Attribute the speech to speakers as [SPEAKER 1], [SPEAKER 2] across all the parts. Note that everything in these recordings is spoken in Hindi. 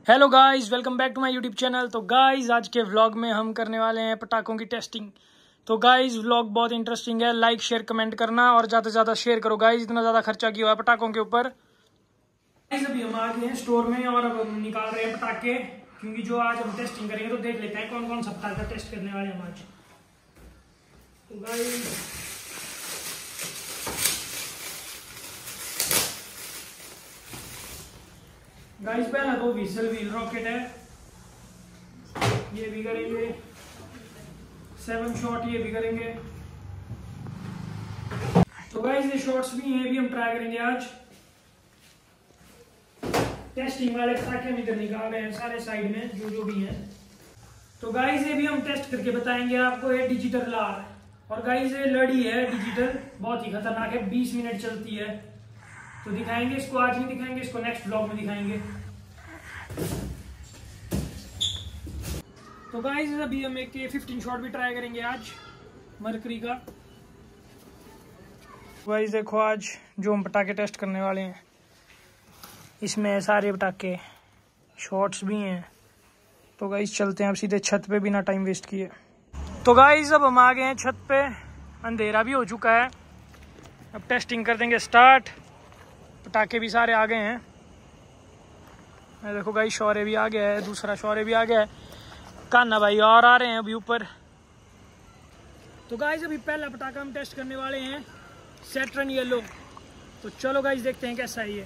[SPEAKER 1] Hello guys, welcome back to my YouTube channel. तो गाइस आज के व्लॉग में हम करने वाले हैं पटाखों की टेस्टिंग। तो गाइस व्लॉग बहुत इंटरेस्टिंग है, लाइक शेयर कमेंट करना और ज़्यादा से ज़्यादा शेयर करो गाइस, इतना ज़्यादा खर्चा किया हुआ है पटाखों के ऊपर। अभी हम आ गए हैं स्टोर में और अब हम निकाल रहे हैं पटाखे, क्योंकि जो आज हम टेस्टिंग करेंगे तो देख लेते हैं कौन कौन सा पटाखा टेस्ट करने वाले हैं हम आज। तो गाइस पहला तो व्हीसल व्हील रॉकेट है, ये भी करेंगे। 7 शॉट ये भी करेंगे। तो गाइस ये शॉट्स भी हैं, भी हम ट्राई करेंगे आज। टेस्टिंग वाले पटाखे हम इधर निकाल रहे हैं सारे साइड में जो भी हैं। तो गाइस ये भी हम टेस्ट करके बताएंगे आपको। ये डिजिटल लार और गाइस ये लड़ी है डिजिटल, बहुत ही खतरनाक है, 20 मिनट चलती है। तो दिखाएंगे इसको, आज नहीं दिखाएंगे इसको, नेक्स्ट ब्लॉग में दिखाएंगे। तो गाइस अभी हम एक 15 शॉट भी ट्राई करेंगे आज मरकरी का। गाइस देखो आज जो हम पटाखे टेस्ट करने वाले हैं इसमें सारे पटाखे शॉट्स भी हैं। तो गाइस चलते हैं अब सीधे छत पे बिना टाइम वेस्ट किए। तो गाइस अब हम आ गए हैं छत पे, अंधेरा भी हो चुका है। अब टेस्टिंग कर देंगे स्टार्ट। पटाखे भी सारे आ गए हैं। देखो गाइस शौर्य भी आ गया है, दूसरा शौर्य भी आ गया है, कान्हा भाई और आ रहे हैं अभी ऊपर। तो गाइस अभी पहला पटाखा हम टेस्ट करने वाले हैं सैटर्न येलो। तो चलो गाइस देखते हैं कैसा है ये।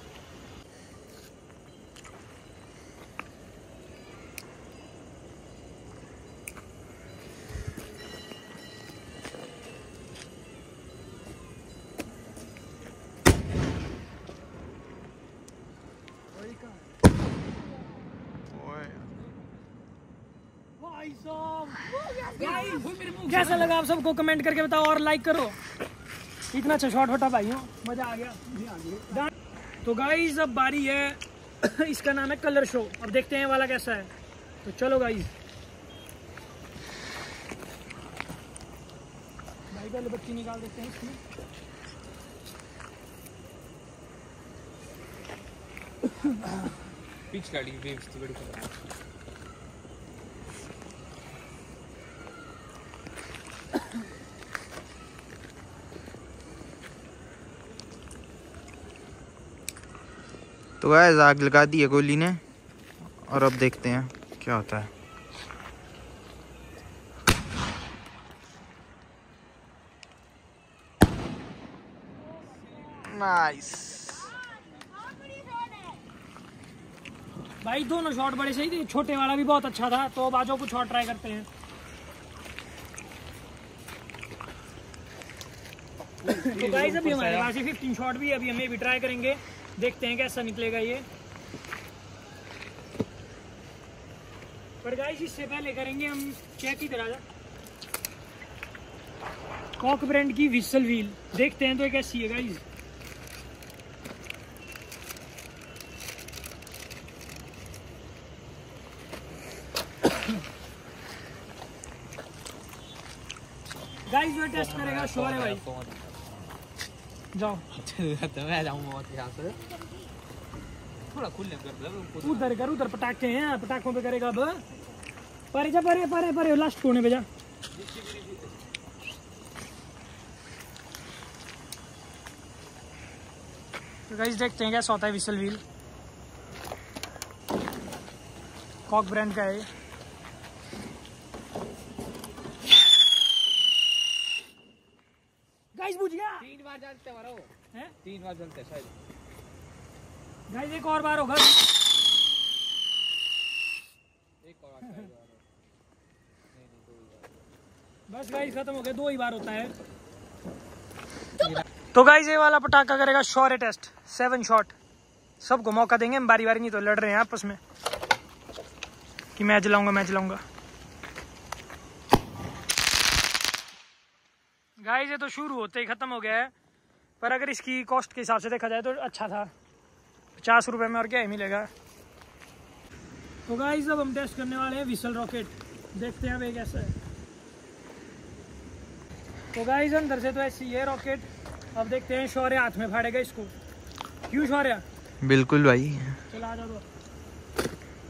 [SPEAKER 1] कैसा लगा आप सबको कमेंट करके बताओ और लाइक करो। इतना अच्छा शॉट फटा भाई, मजा आ गया। तो गाइस अब बारी है इसका नाम है कलर शो। अब देखते हैं वाला कैसा है। तो चलो गाइस, भाई पहले बच्ची निकाल देते हैं इसमें।
[SPEAKER 2] पिच गाड़ी वेव्स तो बड़ी खतरनाक।
[SPEAKER 3] तो गाइस आग लगा दी है गोली ने और अब देखते हैं क्या होता है। नाइस
[SPEAKER 1] भाई दोनों शॉट बड़े सही थे, छोटे वाला भी बहुत अच्छा था। तो अब आ जाओ कुछ और ट्राई करते हैं। तो गाइस अभी हमारे पास 15 शॉट भी है, अभी हमें भी ट्राई करेंगे, देखते हैं कैसा निकलेगा ये। पर गाइस इससे पहले करेंगे हम चेक की तरह कॉक ब्रांड की व्हीसल व्हील, देखते हैं तो ये कैसी है गाइस। गाइस जो टेस्ट करेगा शोर है भाई, जाओ
[SPEAKER 2] मैं जाऊंगा बहुत यहाँ से थोड़ा खुलने कर।
[SPEAKER 1] उधर कर, उधर पटाखे हैं, पटाखों पे करेगा। अब परे जा, परे परे परे लास्ट कोने पे जा। तो गाइस देखते हैं कैसा होता है व्हीसल व्हील, कॉक ब्रांड का है। गाइस बुझ गया,
[SPEAKER 2] 3 बार जलते हैं, 3 बार जलते शायद।
[SPEAKER 1] गाइस एक और बार होगा,
[SPEAKER 2] एक और नहीं,
[SPEAKER 1] बस गाइस खत्म हो गया, 2 ही बार होता है। तो गाइस ये वाला पटाखा करेगा शौर्य टेस्ट 7 शॉट। सबको मौका देंगे हम बारी बारी, नहीं तो लड़ रहे हैं आपस में कि मैं जलाऊंगा मैं जलाऊंगा। गाइस ये तो शुरू होते ही खत्म हो गया है, पर अगर इसकी कॉस्ट के हिसाब से देखा जाए तो अच्छा था। 50 रुपए में और क्या ही मिलेगा। तो गाइस अब हम टेस्ट करने वाले हैं व्हीसल रॉकेट, देखते हैं भाई कैसा है। तो गाइस अंदर से तो ऐसी है रॉकेट। अब देखते हैं शौर्य हाथ में फाड़ेगा इसको। क्यों शौर्य?
[SPEAKER 3] बिल्कुल भाई,
[SPEAKER 1] चला आ जाओ।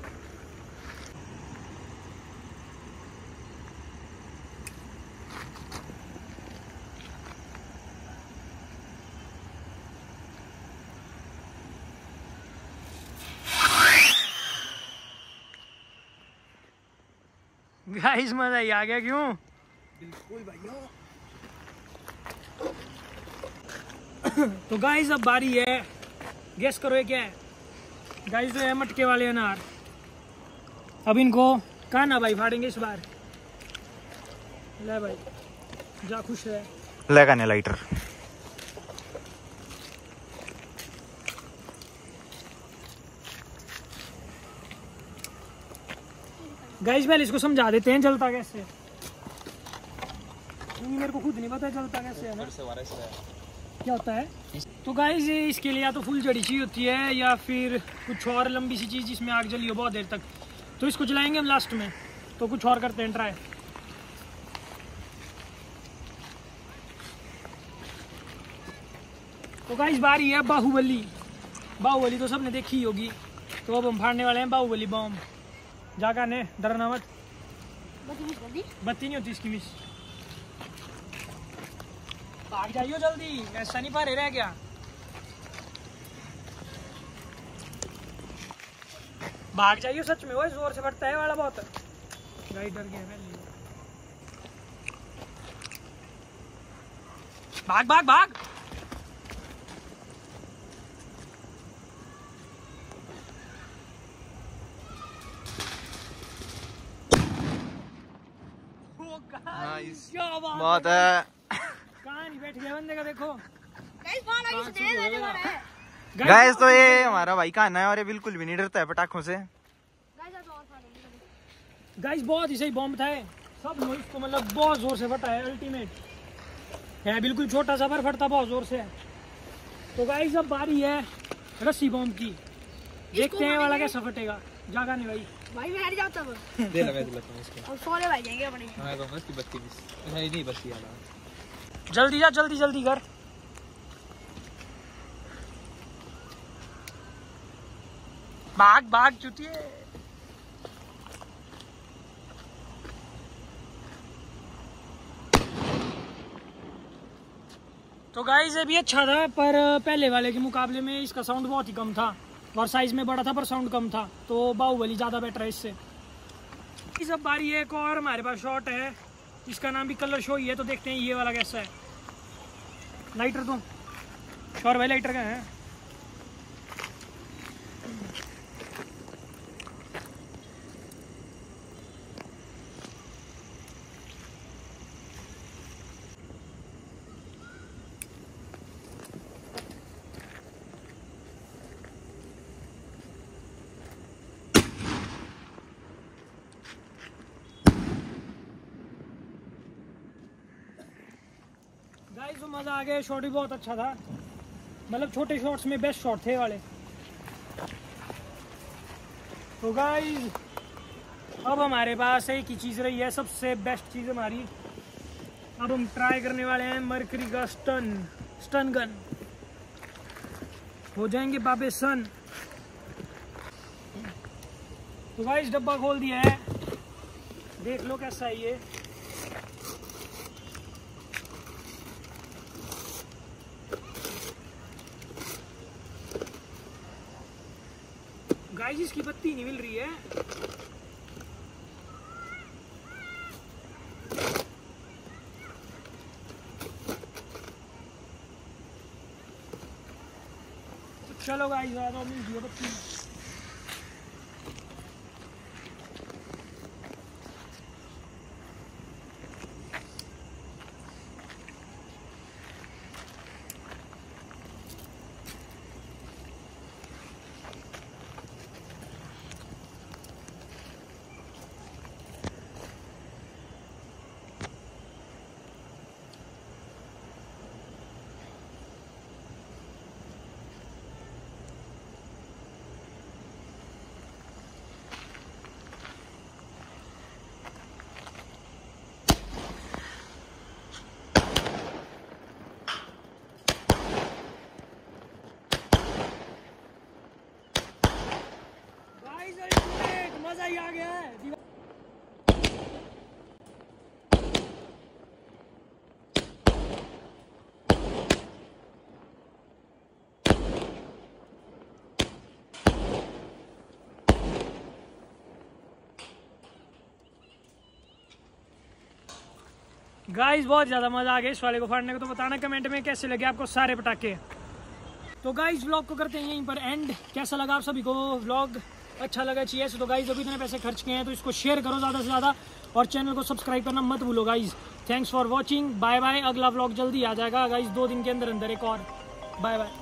[SPEAKER 1] गाइस मजा ही आ गया, क्यों?
[SPEAKER 2] बिल्कुल भैया।
[SPEAKER 1] तो गाइस अब बारी है, गेस करो ये क्या है? गाइस ये है मटके वाले अनार। अब इनको कान्हा भाई फाड़ेंगे इस बार। ले भाई, जा खुश है।
[SPEAKER 3] लगाने लाइटर।
[SPEAKER 1] गाइस पहले इसको समझा देते हैं जलता कैसे, क्योंकि मेरे को खुद नहीं पता जलता कैसे है ना, क्या होता है। तो गाइस इसके लिए या तो फुल जड़ी चाहिए होती है या फिर कुछ और लंबी सी चीज़ जिसमें आग जली हो बहुत देर तक। तो इसको जलाएंगे हम लास्ट में, तो कुछ और करते हैं ट्राई। तो गाइस बारी है बाहुबली। बाहुबली तो सबने देखी ही होगी। तो अब हम फाड़ने वाले हैं बाहुबली बम। जाकर ने डरना मत, बत्ती नहीं होती इसकी मिस। भाग जाइयो जल्दी, ऐसा नहीं पारे रह गया। भाग जाइयो सच में, वो जोर से फटता है वाला बहुत। गाइस डर गया पहले। भाग भाग भाग। क्या
[SPEAKER 3] बहुत है।
[SPEAKER 1] कहाँ नहीं बैठ गया बंदे का, देखो।
[SPEAKER 3] गाइस तो ये हमारा भाई कान्हा है और ये बिल्कुल भी नहीं डरता है पटाखों से।
[SPEAKER 1] गाइस बहुत ही सही बॉम्ब था ये। सब लोग इसको मतलब बहुत जोर से फटा है। अल्टीमेट है, बिल्कुल छोटा सा पर फटता बहुत जोर से है। तो गाइस अब बारी है रस्सी बॉम्ब की। देखते हैं वाला कैसा फटेगा। जागा नहीं भाई।
[SPEAKER 4] भाई मैं हट जाता हूँ।
[SPEAKER 2] दे ले, मैं दिलाता हूँ इसको।
[SPEAKER 4] और सोले भाई जाएंगे अपने।
[SPEAKER 2] मैं कहूँगा इसकी बत्ती मिस नहीं बत्ती वाला।
[SPEAKER 1] जल्दी जा, जल्दी जल्दी कर। भाग भाग चुतिए। तो गाइस ये भी अच्छा था, पर पहले वाले के मुकाबले में इसका साउंड बहुत ही कम था और साइज में बड़ा था पर साउंड कम था। तो बाहुबली ज़्यादा बेटर है इससे। इस अब बारी है एक और हमारे पास शॉट है, इसका नाम भी कलर शो ही है। तो देखते हैं ये वाला कैसा है। लाइटर दो शोर भाई, लाइटर का है। गाइस तो मज़ा आ गया, शॉट भी बहुत अच्छा था। मतलब छोटे शॉट्स में बेस्ट शॉट थे वाले। तो गाइस अब हमारे पास एक ही चीज़ रही है, सबसे बेस्ट चीज़ हमारी। अब हम ट्राई करने वाले हैं मरकरी का स्टन गन। हो जाएंगे बाबे सन। तो गाइस डब्बा खोल दिया है, देख लो कैसा है ये। गाइस इसकी बत्ती नहीं मिल रही है। तो चलो गाइस ज़्यादा मिल गई बत्ती। गाइस बहुत ज़्यादा मज़ा आ गया इस वाले को फाड़ने को। तो बताना कमेंट में कैसे लगे आपको सारे पटाखे। तो गाइस व्लॉग को करते हैं यहीं पर एंड। कैसा लगा आप सभी को व्लॉग? अच्छा लगा चाहिए तो गाइस अभी इतने पैसे खर्च किए हैं तो इसको शेयर करो ज़्यादा से ज़्यादा और चैनल को सब्सक्राइब करना मत भूलो guys. Thanks for watching, bye bye. अगला व्लॉग जल्दी आ जाएगा गाइस 2 दिन के अंदर एक और। Bye bye.